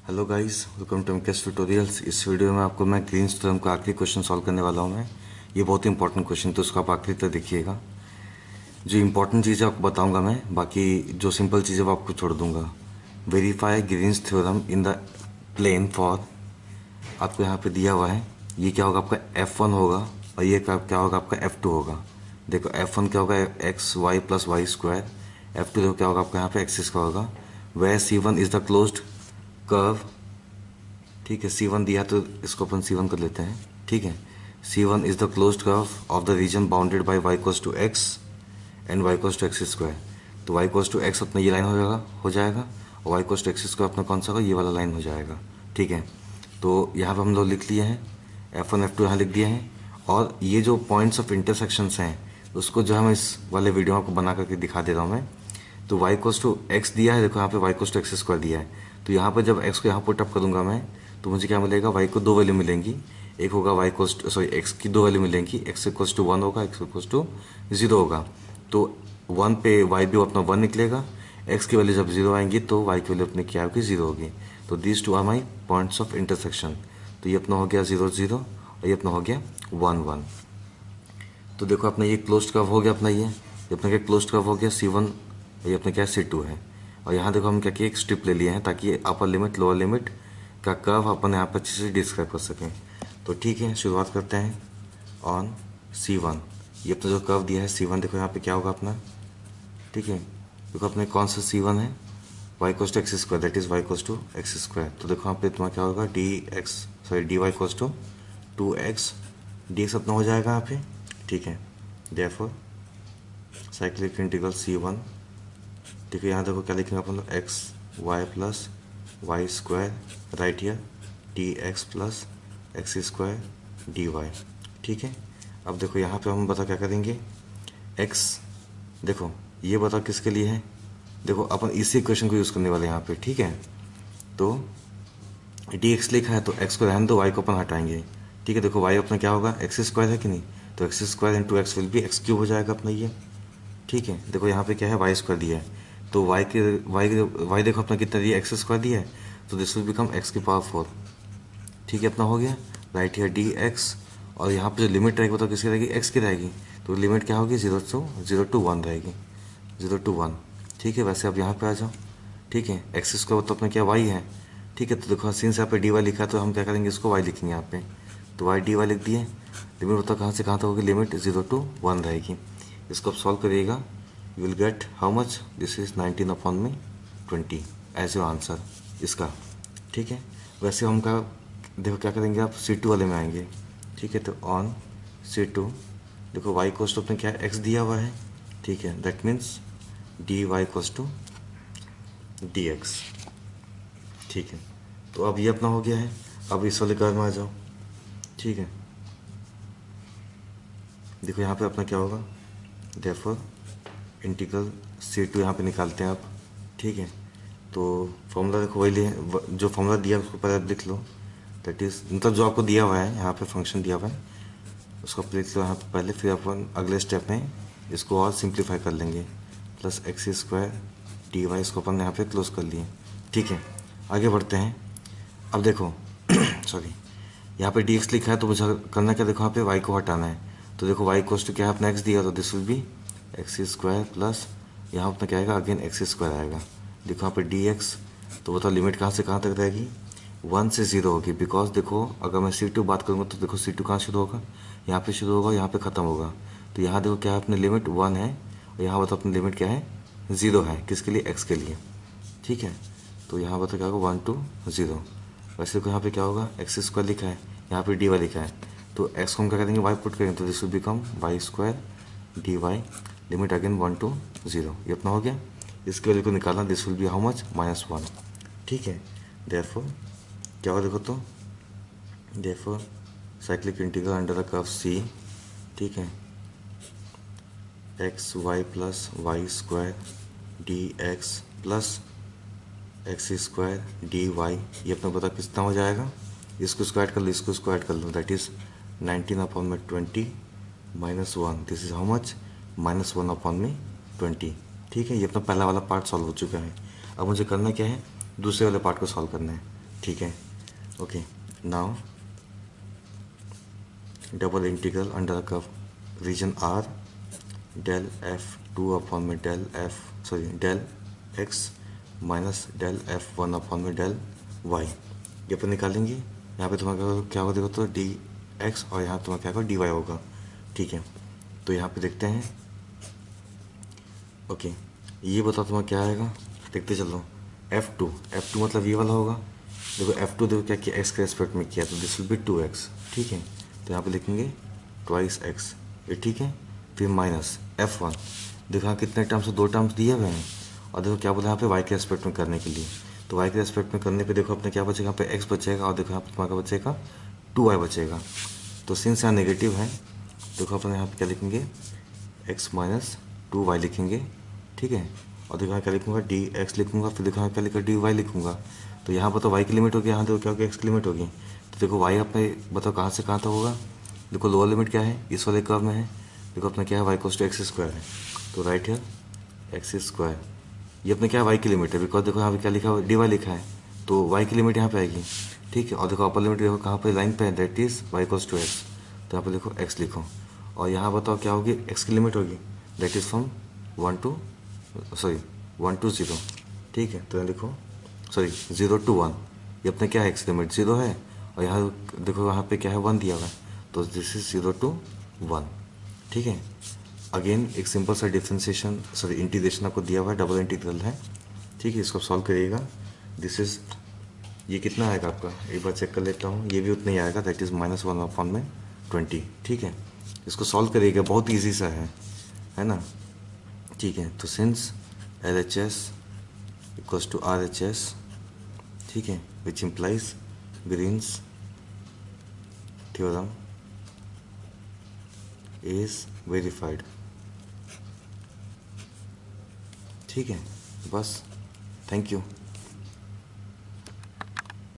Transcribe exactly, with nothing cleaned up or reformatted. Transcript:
Hello guys, welcome to MKS tutorials. इस video में आपको मैं ग्रीन्स थ्योरम का आखिरी क्वेश्चन सॉल्व करने वाला हूँ। मैं ये बहुत ही इंपॉर्टेंट क्वेश्चन, तो उसको आप आखिरी तक देखिएगा। जो इंपॉर्टेंट चीज़ें आपको बताऊंगा मैं, बाकी जो सिंपल चीज़ें वो आपको छोड़ दूंगा। Verify Green's theorem in the plane for, आपको यहाँ पे दिया हुआ है। ये क्या होगा आपका एफ वन होगा, और ये क्या क्या होगा आपका एफ टू होगा। देखो एफ वन क्या होगा, X Y plus Y square. F two देखो क्या होगा आपका यहाँ पे एक्स स्क्वायर होगा। Where C one is the closed curve. ठीक है, सी वन दिया तो इसको अपन सी वन कर लेते हैं। ठीक है, C one is the closed curve of the region bounded by Y equals to X and Y equals to X square. तो वाई कोस टू एक्स अपना ये लाइन हो जाएगा हो जाएगा और Y equals to X square अपना कौन सा होगा, ये वाला लाइन हो जाएगा। ठीक है, तो यहाँ पे हम लोग लिख लिए हैं, एफ वन एफ टू यहाँ लिख दिए हैं। और ये जो पॉइंट्स ऑफ इंटरसेक्शंस हैं उसको जो है मैं इस वाले वीडियो में आपको बना करके दिखा दे रहा हूँ मैं। तो वाई कोस टू एक्स दिया है, देखो यहाँ पे Y equals to X square दिया है। तो यहाँ पे जब एक्स को यहाँ पुट अप करूँगा मैं, तो मुझे क्या मिलेगा, वाई को दो वैल्यू मिलेंगी। एक होगा वाई कोस सॉरी एक्स की दो वैल्यू मिलेंगी, एक्स इक्वल्स टू वन होगा, एक्स इक्वल्स टू जीरो होगा। तो वन पे वाई भी अपना वन निकलेगा, एक्स की वैल्यू जब जीरो आएंगी तो वाई की वैल्यू अपनी क्या होगी, जीरो होगी। तो this two are my points of intersection. तो ये अपना हो गया जीरो जीरो और ये अपना हो गया वन वन। तो देखो अपना ये क्लोज्ड कर्व हो गया अपना, ये ये अपना क्या क्लोज्ड कर्व हो गया सी वन, ये अपना क्या सी टू है। और यहाँ देखो हम क्या किया, एक स्ट्रिप ले लिए हैं ताकि अपर लिमिट लोअर लिमिट का कर्व अपन यहाँ पर अच्छे से डिस्क्राइब कर सकें। तो ठीक है, शुरुआत करते हैं ऑन सी वन। ये अपना जो कर्व दिया है सी वन, देखो यहाँ पे क्या होगा अपना। ठीक है, देखो अपने कौन सा सी वन है, Y equals to X square, that is Y equals to X square. तो देखो यहाँ पे तुम्हारा क्या होगा, D X sorry D Y equals to two X D X अपना हो जाएगा यहाँ पे। ठीक है, therefore cyclic integral C one. ठीक है, यहाँ देखो क्या लिखेंगे अपन लोग, X Y plus Y square right here D X plus X square D Y. ठीक है, अब देखो यहाँ पे हम बता क्या करेंगे, एक्स देखो ये बता किसके लिए है, देखो अपन इसी इक्वेशन को यूज़ करने वाले हैं यहाँ पे। ठीक है, तो डी एक्स लिखा है तो एक्स को रहने दो, वाई को अपन हटाएंगे। ठीक है, देखो वाई अपना क्या होगा, एक्स स्क्वायर है कि नहीं, तो X square into X will be X cube हो जाएगा अपना ये। ठीक है, देखो यहाँ पे क्या है, वाई स्क्वायर दिया है, तो वाई के वाई वाई देखो अपना कितना दिया, एक्स स्क्वायर दिया है, तो दिस विल बिकम एक्स की पावर फोर। ठीक है, अपना हो गया राइट हियर डी एक्स। और यहाँ पे जो लिमिट रहेगी वो तो किसकी रहेगी, एक्स की रहेगी। तो लिमिट क्या होगी, zero to zero to one रहेगी, जीरो टू वन। ठीक है, वैसे अब यहाँ पे आ जाओ। ठीक है, एक्स स्क्वायर तो अपना क्या वाई है। ठीक है, तो देखो सिंस यहाँ पे डी वाई लिखा है तो हम क्या करेंगे, इसको वाई लिखेंगे यहाँ पे। तो वाई डी वाई लिख दिए। लिमिट बताओ कहाँ से कहाँ तक होगी, लिमिट जीरो टू वन रहेगी। इसको आप सॉल्व करिएगा, you will get how much, this is nineteen upon में ट्वेंटी एज योर आंसर इसका। ठीक है, वैसे हम का देखो क्या करेंगे, आप सी टू वाले में आएंगे। ठीक है, तो ऑन सी टू देखो वाई कोस्ट अपने क्या एक्स दिया हुआ है। ठीक है, that means D Y equals to D X. ठीक है, तो अब ये अपना हो गया है। अब इस वाले कर्व में आ जाओ। ठीक है, देखो यहाँ पे अपना क्या होगा, देयरफॉर इंटीग्रल सी टू यहाँ पे निकालते हैं आप। ठीक है, तो फॉर्मूला देखो वही लिए, जो फॉर्मूला दिया है उसको पहले आप लिख लो, दैट इज मतलब जो आपको दिया हुआ है यहाँ पे फंक्शन दिया हुआ है उसको आप लिख लो यहाँ पे पहले, फिर अपन अगले स्टेप में इसको और सिंप्लीफाई कर लेंगे। Plus X square D Y, इसको अपन यहाँ पे क्लोज कर लिए। ठीक है, आगे बढ़ते हैं। अब देखो सॉरी यहाँ पे डी एक्स लिखा है तो मुझे करना क्या, देखो यहाँ पे वाई को हटाना है। तो देखो वाई कोस टू क्या है अपना एक्स दिया, तो this will be X square plus यहाँ अपना क्या आएगा, अगेन एक्स स्क्वायर आएगा। देखो यहाँ पे डी एक्स, तो बताओ लिमिट कहाँ से कहाँ तक रहेगी, वन से जीरो होगी। बिकॉज देखो अगर मैं सी टू बात करूँगा तो देखो सी टू कहाँ शुरू होगा, यहाँ पे शुरू होगा, यहाँ पे ख़त्म होगा। तो यहाँ देखो क्या है, अपनी लिमिट वन है और यहाँ बताओ अपनी लिमिट क्या है, ज़ीरो है, किसके लिए, एक्स के लिए। ठीक है, तो यहाँ बताओ क्या होगा, वन टू ज़ीरो। वैसे देखो यहाँ पे क्या होगा, एक्स स्क्वायर लिखा है, यहाँ पे डी वाई लिखा है, तो एक्स को हम क्या करेंगे, वाई पुट करेंगे, तो this will become Y square D Y, limit again one to zero. ये अपना हो गया। इसकी वैल्यू को निकालना, this will be how much, minus one. ठीक है, देयरफॉर क्या होगा देखो, तो therefore cyclic integral under the curve C. ठीक है, X Y plus Y square D X plus X square D Y, ये अपना पता कितना हो जाएगा, इसको स्क्वायर कर लो, इसको स्क्वायर कर लो, दैट इज नाइनटीन अपॉन में twenty minus one, this is how much, minus one upon में ट्वेंटी। ठीक है, ये अपना पहला वाला पार्ट सॉल्व हो चुका है। अब मुझे करना क्या है, दूसरे वाले पार्ट को सॉल्व करना है। ठीक है। Okay, now double integral under curve region R del F two upon में del F sorry del X minus del F one upon में डेल वाई, ये अपन निकालेंगे। यहाँ पे तुम्हारा क्या होगा देखो तो डी एक्स और यहाँ तुम्हारा क्या होगा डी वाई होगा। ठीक है, तो यहाँ पे देखते हैं। ओके, ये बताओ तुम्हारा क्या आएगा, देखते चलो। एफ टू एफ टू मतलब ये वाला होगा। देखो एफ टू देखो क्या किया, एक्स के रेस्पेक्ट में किया, तो this will be two X. ठीक है, तो यहाँ पे लिखेंगे ट्वाइस एक्स, ये ठीक है। फिर माइनस एफ वन, देखो यहाँ कितने टर्म्स दो टर्म्स दिए हुए हैं, और देखो क्या बोला यहाँ पे वाई के रेस्पेक्ट में करने के लिए, तो वाई के रेस्पेक्ट में करने पे देखो अपने क्या बचेगा, यहाँ पे एक्स बचेगा, और देखो यहाँ पे तुम्हारा बचेगा टू वाई बचेगा। तो सिंस यहाँ नेगेटिव है, देखो अपन यहाँ पे क्या लिखेंगे, एक्स माइनस टू वाई लिखेंगे। ठीक है, और देखो यहाँ क्या लिखूंगा, डी एक्स लिखूंगा, फिर देखो यहाँ क्या लिखा, डी वाई लिखूंगा। तो यहाँ पर तो वाई की लिमिट होगी, यहाँ देखो क्या होगी, एक्स की लिमिट होगी। तो देखो वाई अपने बताओ कहाँ से कहाँ तक होगा। देखो लोअर लिमिट क्या है, इस वाले कर्व में है। देखो अपना क्या है, Y equals to X square है, तो राइट है एक्स स्क्वायर। ये अपने क्या है, वाई की लिमिट है, बिकॉज देखो यहाँ पे क्या लिखा है, डी वाई लिखा है, तो वाई की लिमिट यहाँ पे आएगी। ठीक है, और देखो अपर लिमिट देखो कहाँ पे लाइन पे है, that is Y equals to X, तो यहाँ पे लिखो एक्स लिखो। और यहाँ बताओ क्या होगी, एक्स की लिमिट होगी, that is from one to sorry one to zero. ठीक है, तो यहाँ लिखो सॉरी ज़ीरो टू वन, ये अपने क्या है, एक्स लिमिट ज़ीरो है, और यहाँ देखो यहाँ पे क्या है, वन दिया हुआ है, तो this is zero to one. ठीक है, अगेन एक सिंपल सा डिफ्रेंसिएशन सॉरी इंटीग्रेशन आपको दिया हुआ है, डबल इंटीग्रल है। ठीक है, इसको सॉल्व करिएगा। दिस इज ये कितना आएगा आपका, एक बार चेक कर लेता हूँ, ये भी उतना ही आएगा, that is minus one upon में ट्वेंटी। ठीक है, इसको सॉल्व करिएगा, बहुत ईजी सा है है ना। ठीक है, तो since L H S equals to R H S, ठीक है, which implies Green's theorem is verified. ठीक है, बस, थैंक यू।